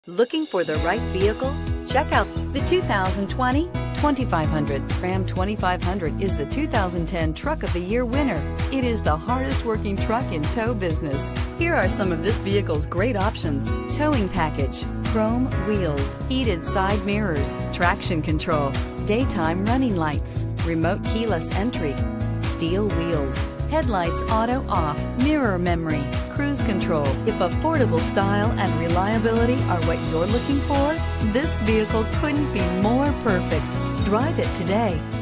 Looking for the right vehicle? Check out the 2020 2500. Ram 2500 is the 2010 Truck of the Year winner. It is the hardest working truck in tow business. Here are some of this vehicle's great options: towing package, chrome wheels, heated side mirrors, traction control, daytime running lights, remote keyless entry, steel wheels, headlights auto off, mirror memory, cruise control. If affordable style and reliability are what you're looking for, this vehicle couldn't be more perfect. Drive it today.